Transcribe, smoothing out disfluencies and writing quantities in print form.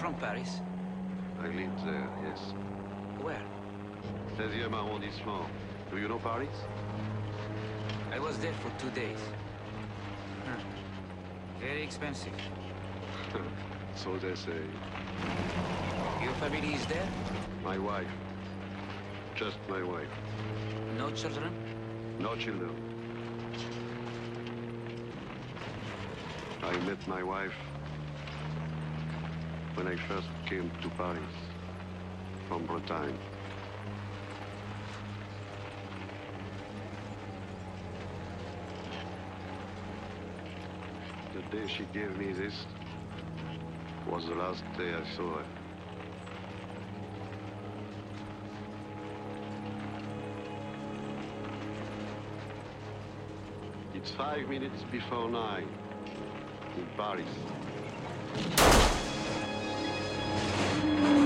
from Paris. I lived there, yes. Where? 16e arrondissement. Do you know Paris? I was there for 2 days. Huh. Very expensive. So they say. Your family is there? My wife. Just my wife. No children? No children. I met my wife when I first came to Paris from Bretagne. The day she gave me this was the last day I saw her. It's 5 minutes before 9 in Paris.